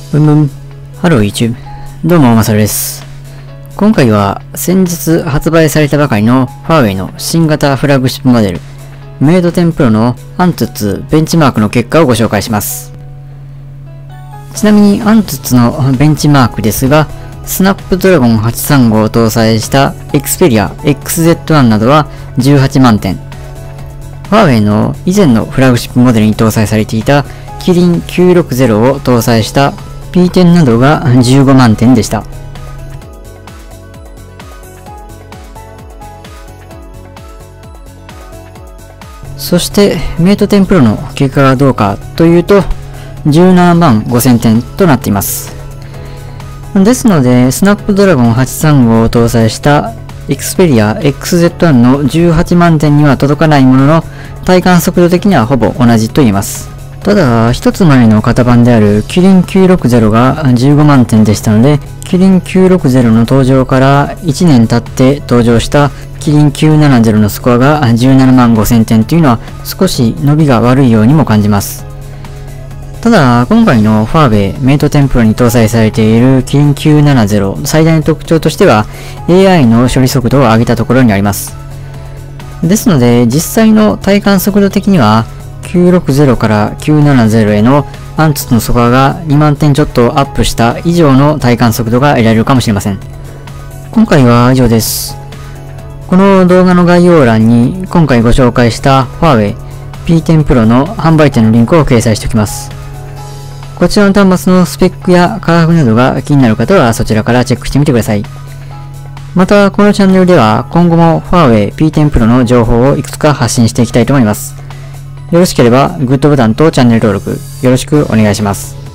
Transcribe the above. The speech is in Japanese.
ハロー YouTube。どうも、まさるです。今回は先日発売されたばかりのファーウェイの新型フラッグシップモデル、メイド10 Pro のアントゥッツベンチマークの結果をご紹介します。ちなみにアントゥッツのベンチマークですが、スナップドラゴン835を搭載した Xperia XZ1 などは18万点。ファーウェイの以前のフラッグシップモデルに搭載されていたキリン960を搭載した P10 などが15万点でした。そしてメイト10 Pro の結果がどうかというと17万5000点となっています。ですのでスナップドラゴン835を搭載したXperia XZ1 の18万点には届かないものの、体感速度的にはほぼ同じと言えます。ただ、一つ前の型番であるキリン960が15万点でしたので、キリン960の登場から1年経って登場したキリン970のスコアが17万5000点というのは少し伸びが悪いようにも感じます。ただ、今回のファーウェイメイト10 Pro に搭載されているキリン970最大の特徴としては AI の処理速度を上げたところにあります。ですので、実際の体感速度的には960から970へのアンツツのスコアが2万点ちょっとアップした以上の体感速度が得られるかもしれません。今回は以上です。この動画の概要欄に今回ご紹介したファーウェイ P10 Pro の販売店のリンクを掲載しておきます。こちらの端末のスペックや価格などが気になる方はそちらからチェックしてみてください。また、このチャンネルでは今後もファーウェイ P10 Pro の情報をいくつか発信していきたいと思います。よろしければグッドボタンとチャンネル登録よろしくお願いします。